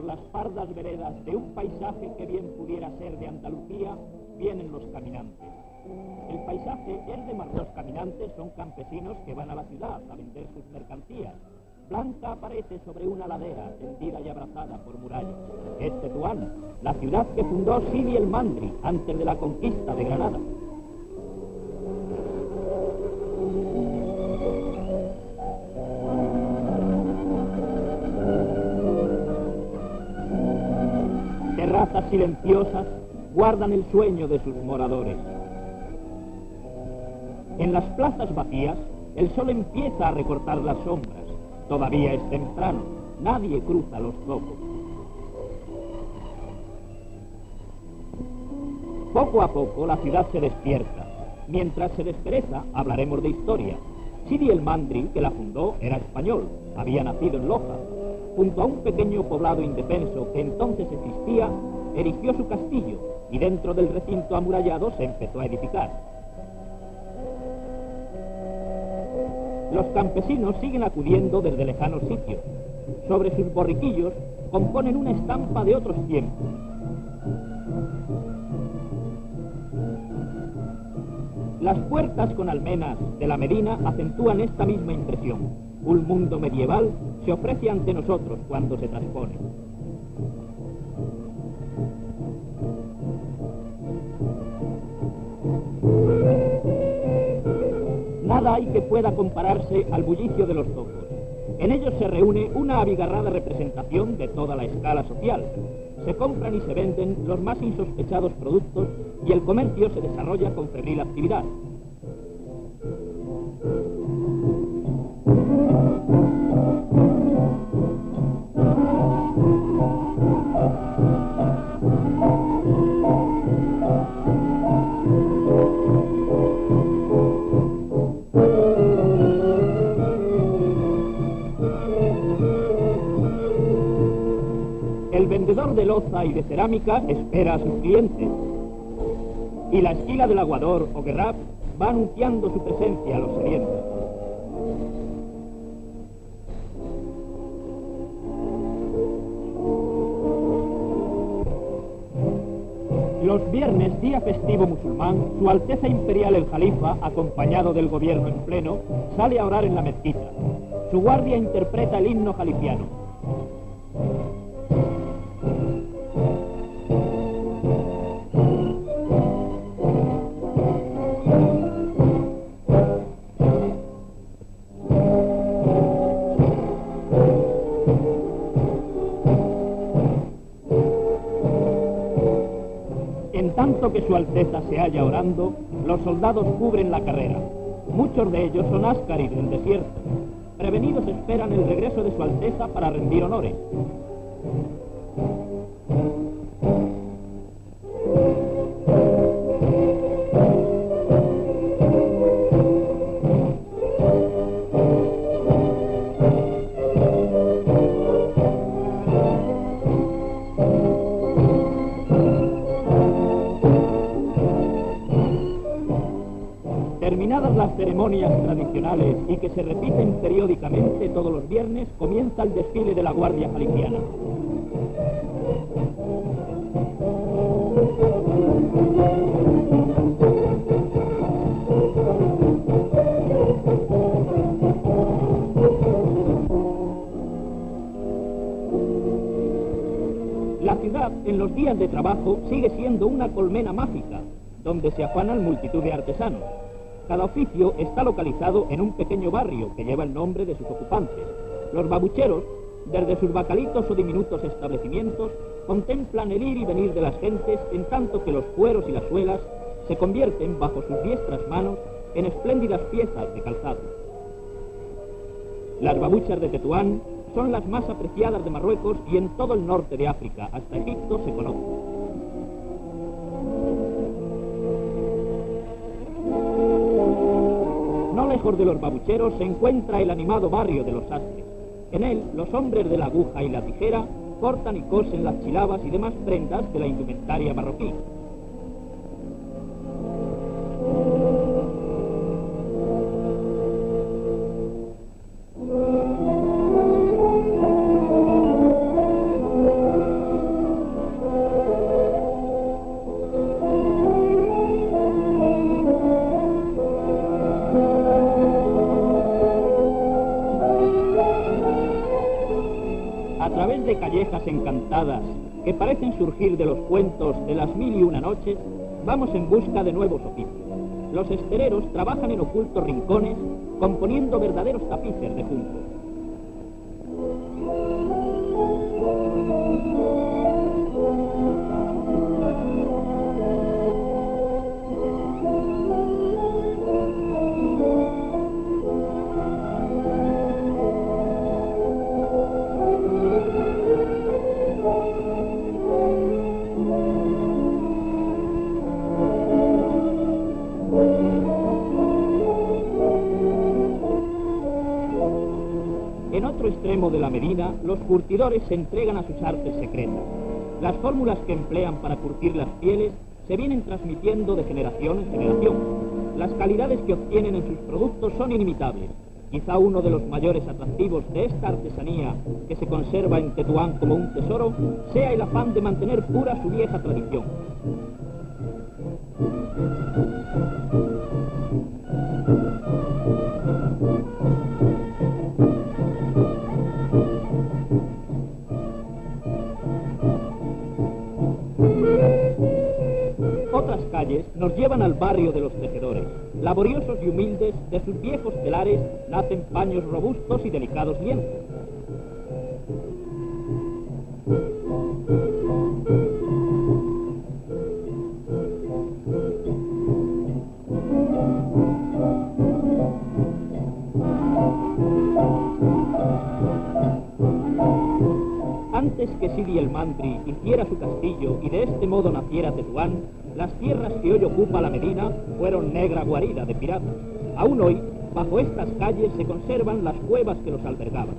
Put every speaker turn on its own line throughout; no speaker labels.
por las pardas veredas de un paisaje que bien pudiera ser de Andalucía, vienen los caminantes. El paisaje es de los caminantes, son campesinos que van a la ciudad a vender sus mercancías. Blanca aparece sobre una ladera, tendida y abrazada por murallas. Es Tetuán, la ciudad que fundó Sidi el Mandri antes de la conquista de Granada. Terrazas silenciosas guardan el sueño de sus moradores. En las plazas vacías, el sol empieza a recortar las sombras. Todavía es temprano, nadie cruza los zocos. Poco a poco la ciudad se despierta. Mientras se despereza, hablaremos de historia. Sidi el Mandri, que la fundó, era español, había nacido en Loja. Junto a un pequeño poblado indefenso que entonces existía, erigió su castillo y dentro del recinto amurallado se empezó a edificar. Los campesinos siguen acudiendo desde lejanos sitios. Sobre sus borriquillos componen una estampa de otros tiempos. Las puertas con almenas de la Medina acentúan esta misma impresión. Un mundo medieval se ofrece ante nosotros cuando se transpone. Nada hay que pueda compararse al bullicio de los zocos. En ellos se reúne una abigarrada representación de toda la escala social. Se compran y se venden los más insospechados productos y el comercio se desarrolla con febril actividad. El vendedor de loza y de cerámica espera a sus clientes. Y la esquila del aguador o guerraf va anunciando su presencia a los sedientos. Los viernes, día festivo musulmán, Su Alteza Imperial el Jalifa, acompañado del gobierno en pleno, sale a orar en la mezquita. Su guardia interpreta el himno jalifiano. En tanto que Su Alteza se halla orando, los soldados cubren la carrera. Muchos de ellos son ascaris del desierto. Prevenidos esperan el regreso de Su Alteza para rendir honores. Terminadas las ceremonias tradicionales y que se repiten periódicamente todos los viernes, comienza el desfile de la Guardia Jalifiana. La ciudad, en los días de trabajo, sigue siendo una colmena mágica, donde se afanan multitud de artesanos. Cada oficio está localizado en un pequeño barrio que lleva el nombre de sus ocupantes. Los babucheros, desde sus bacalitos o diminutos establecimientos, contemplan el ir y venir de las gentes, en tanto que los cueros y las suelas se convierten bajo sus diestras manos en espléndidas piezas de calzado. Las babuchas de Tetuán son las más apreciadas de Marruecos y en todo el norte de África, hasta Egipto se conocen. No lejos de los babucheros se encuentra el animado barrio de los sastres. En él, los hombres de la aguja y la tijera cortan y cosen las chilabas y demás prendas de la indumentaria marroquí. callejas encantadas que parecen surgir de los cuentos de las 1001 noches, vamos en busca de nuevos oficios. Los estereros trabajan en ocultos rincones, componiendo verdaderos tapices de juncos. En otro extremo de la Medina, los curtidores se entregan a sus artes secretas. Las fórmulas que emplean para curtir las pieles se vienen transmitiendo de generación en generación. Las calidades que obtienen en sus productos son inimitables. Quizá uno de los mayores atractivos de esta artesanía, que se conserva en Tetuán como un tesoro, sea el afán de mantener pura su vieja tradición. Otras calles nos llevan al barrio de los tejedores. Laboriosos y humildes, de sus viejos telares nacen paños robustos y delicados lienzos. Antes que Sidi el Mandri hiciera su castillo y de este modo naciera Tetuán, las tierras que hoy ocupa la Medina fueron negra guarida de piratas. Aún hoy, bajo estas calles se conservan las cuevas que los albergaban.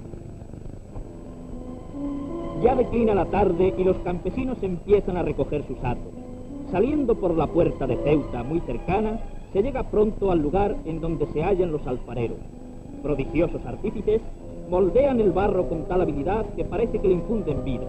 Ya declina la tarde y los campesinos empiezan a recoger sus hatos. Saliendo por la puerta de Ceuta, muy cercana, se llega pronto al lugar en donde se hallan los alfareros. Prodigiosos artífices moldean el barro con tal habilidad que parece que le infunden vida.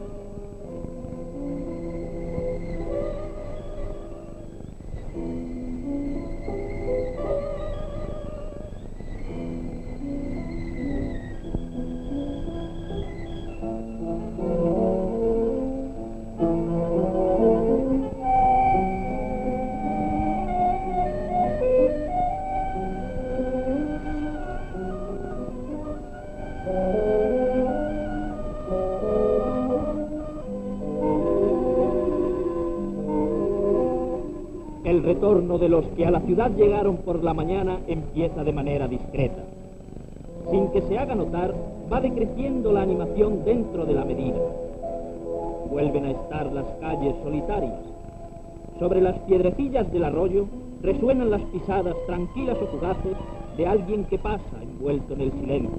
El retorno de los que a la ciudad llegaron por la mañana empieza de manera discreta. Sin que se haga notar, va decreciendo la animación dentro de la Medina. Vuelven a estar las calles solitarias. Sobre las piedrecillas del arroyo resuenan las pisadas tranquilas o fugaces de alguien que pasa envuelto en el silencio.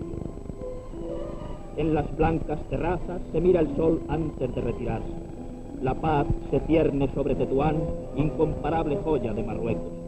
En las blancas terrazas se mira el sol antes de retirarse. La paz se cierne sobre Tetuán, incomparable joya de Marruecos.